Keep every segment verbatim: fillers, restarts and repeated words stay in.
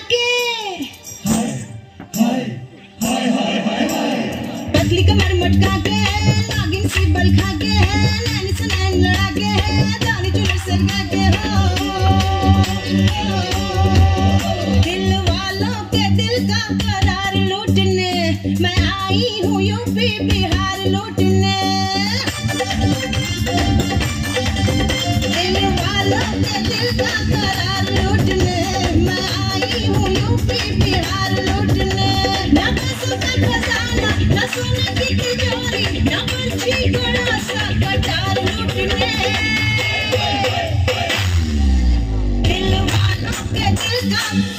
के पतली कमर मटका के नागिन सी बल खा के नैन से नैन लड़ा के दानी चुनर सरका के दिल वालों के दिल का करार लूटने मैं आई हूँ यूपी बिहार लूटने। दिल वालों के दिल का करार लूटने मैं आई हूँ यूपी बिहार लूटने। ना पैसों का खजाना ना सोने की तिजोरी ना पर्ची बड़ा सा कटार लूटने। दिल वालों के दिल का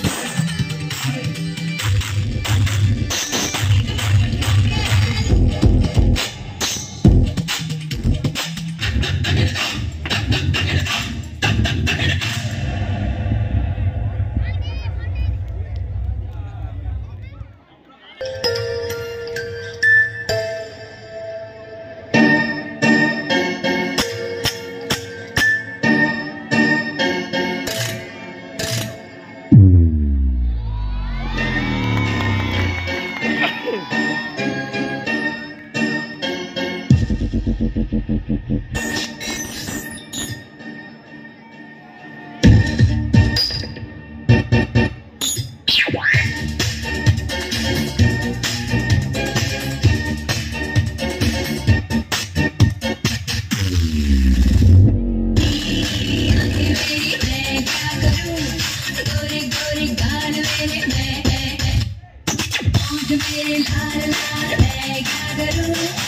मेरे लाल लाल मैं क्या करूं।